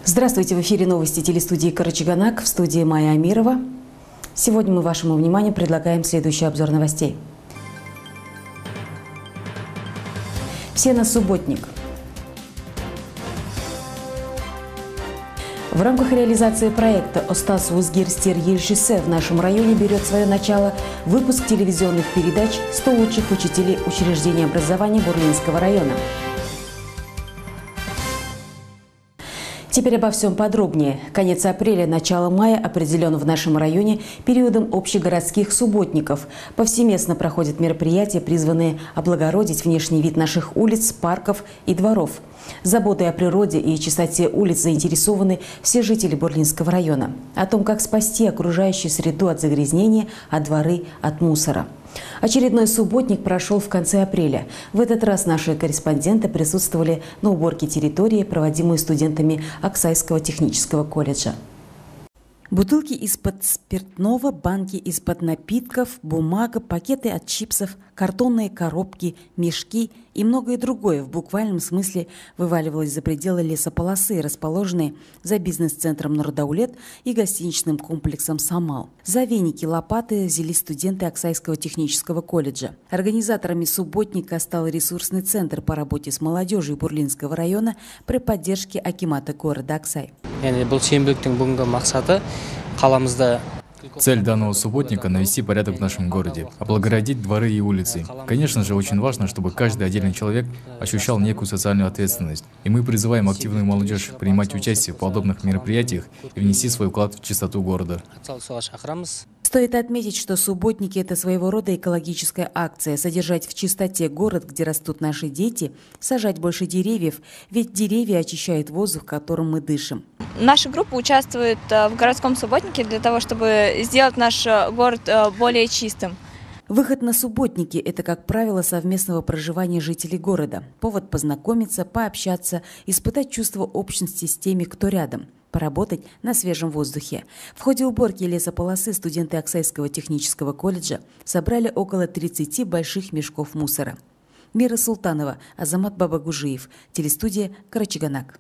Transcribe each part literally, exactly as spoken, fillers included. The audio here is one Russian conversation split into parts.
Здравствуйте, в эфире новости телестудии «Карачаганак», в студии Майя Амирова. Сегодня мы вашему вниманию предлагаем следующий обзор новостей. Все на субботник. В рамках реализации проекта «Остаз Узгирстир Ельшисе» в нашем районе берет свое начало выпуск телевизионных передач «сто лучших учителей учреждений образования Бурлинского района». Теперь обо всем подробнее. Конец апреля, начало мая определен в нашем районе периодом общегородских субботников. Повсеместно проходят мероприятия, призванные облагородить внешний вид наших улиц, парков и дворов. Заботой о природе и чистоте улиц заинтересованы все жители Бурлинского района. О том, как спасти окружающую среду от загрязнения, а дворы от мусора. Очередной субботник прошел в конце апреля. В этот раз наши корреспонденты присутствовали на уборке территории, проводимой студентами Аксайского технического колледжа. Бутылки из-под спиртного, банки из-под напитков, бумага, пакеты от чипсов, картонные коробки, мешки и многое другое в буквальном смысле вываливалось за пределы лесополосы, расположенные за бизнес-центром Нурдаулет и гостиничным комплексом «Самал». За веники, лопаты взялись студенты Аксайского технического колледжа. Организаторами субботника стал ресурсный центр по работе с молодежью Бурлинского района при поддержке акимата города Аксай. Цель данного субботника – навести порядок в нашем городе, облагородить дворы и улицы. Конечно же, очень важно, чтобы каждый отдельный человек ощущал некую социальную ответственность. И мы призываем активную молодежь принимать участие в подобных мероприятиях и внести свой вклад в чистоту города. Стоит отметить, что субботники – это своего рода экологическая акция – содержать в чистоте город, где растут наши дети, сажать больше деревьев, ведь деревья очищают воздух, которым мы дышим. Наша группа участвует в городском субботнике для того, чтобы сделать наш город более чистым. Выход на субботники – это, как правило, совместного проживания жителей города. Повод познакомиться, пообщаться, испытать чувство общности с теми, кто рядом. Поработать на свежем воздухе. В ходе уборки лесополосы студенты Аксайского технического колледжа собрали около тридцати больших мешков мусора. Мира Султанова, Азамат Бабагужиев, телестудия «Карачаганак».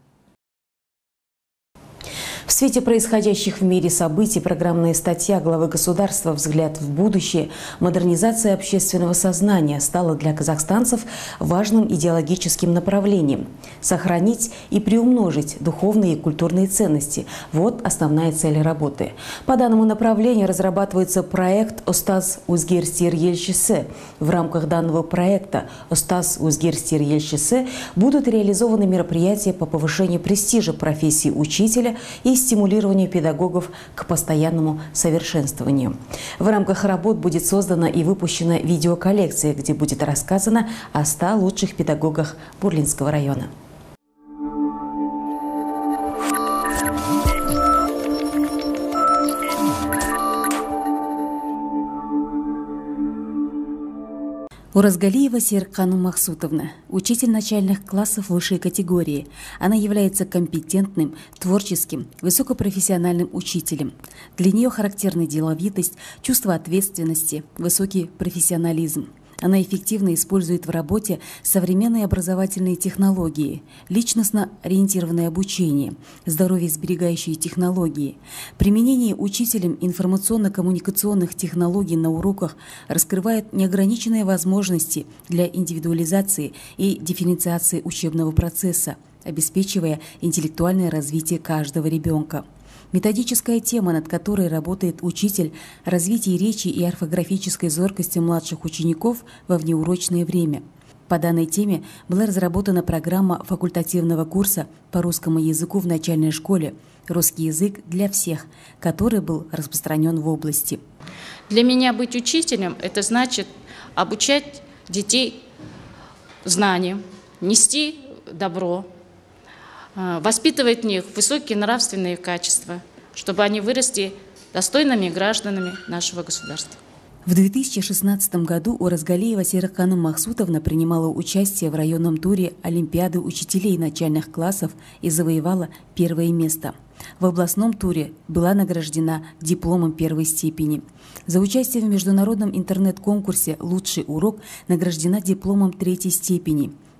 В свете происходящих в мире событий программная статья главы государства «Взгляд в будущее. Модернизация общественного сознания» стала для казахстанцев важным идеологическим направлением. Сохранить и приумножить духовные и культурные ценности – вот основная цель работы. По данному направлению разрабатывается проект «Остаз Узгирстир Ельшисе». В рамках данного проекта «Остаз Узгирстир Ельшисе» будут реализованы мероприятия по повышению престижа профессии учителя и стимулированию педагогов к постоянному совершенствованию. В рамках работ будет создана и выпущена видеоколлекция, где будет рассказано о ста лучших педагогах Бурлинского района. Уразгалиева Серкану Махсутовна, учитель начальных классов высшей категории. Она является компетентным, творческим, высокопрофессиональным учителем. Для нее характерна деловитость, чувство ответственности, высокий профессионализм. Она эффективно использует в работе современные образовательные технологии, личностно ориентированное обучение, здоровье-сберегающие технологии. Применение учителем информационно-коммуникационных технологий на уроках раскрывает неограниченные возможности для индивидуализации и дифференциации учебного процесса, обеспечивая интеллектуальное развитие каждого ребенка. Методическая тема, над которой работает учитель, развитие речи и орфографической зоркости младших учеников во внеурочное время. По данной теме была разработана программа факультативного курса по русскому языку в начальной школе «Русский язык для всех», который был распространен в области. Для меня быть учителем – это значит обучать детей знаниям, нести добро, воспитывать в них высокие нравственные качества, чтобы они выросли достойными гражданами нашего государства. В две тысячи шестнадцатом году Уразгалиева Серкану Махсутовна принимала участие в районном туре Олимпиады учителей начальных классов и завоевала первое место. В областном туре была награждена дипломом первой степени. За участие в международном интернет-конкурсе «Лучший урок» награждена дипломом третьей степени.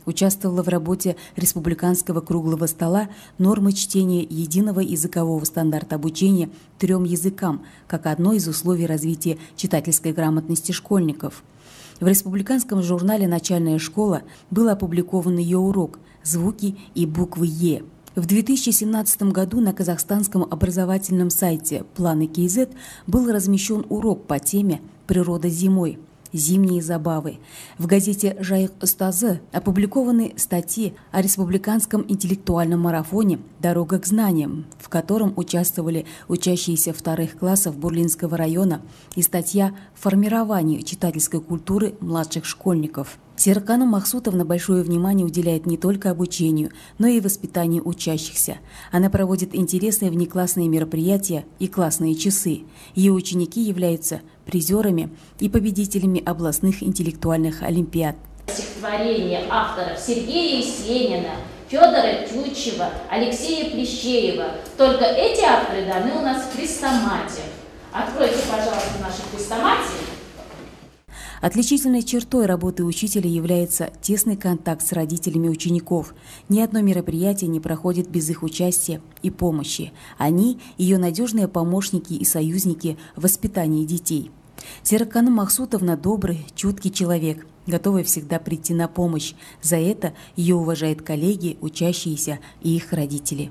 участвовала в работе Республиканского круглого стола нормы чтения единого языкового стандарта обучения трем языкам, как одно из условий развития читательской грамотности школьников. В республиканском журнале «Начальная школа» был опубликован ее урок «Звуки и буквы Е». В две тысячи семнадцатом году на казахстанском образовательном сайте «Планы КЗ» был размещен урок по теме «Природа зимой. Зимние забавы». В газете «Жайық ұстазы» опубликованы статьи о республиканском интеллектуальном марафоне «Дорога к знаниям», в котором участвовали учащиеся вторых классов Бурлинского района, и статья «Формирование читательской культуры младших школьников». Серыкканым Махсутовна большое внимание уделяет не только обучению, но и воспитанию учащихся. Она проводит интересные внеклассные мероприятия и классные часы. Ее ученики являются призерами и победителями областных интеллектуальных олимпиад. Стихотворение авторов Сергея Есенина, Федора Тютчева, Алексея Плещеева. Только эти авторы даны у нас в хрестомате. Откройте, пожалуйста, наши хрестоматы. Отличительной чертой работы учителя является тесный контакт с родителями учеников. Ни одно мероприятие не проходит без их участия и помощи. Они – ее надежные помощники и союзники в воспитании детей. Серыкканым Махсутовна – добрый, чуткий человек, готовый всегда прийти на помощь. За это ее уважают коллеги, учащиеся и их родители.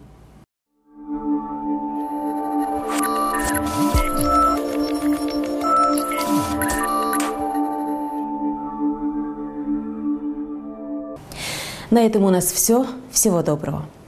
На этом у нас все. Всего доброго.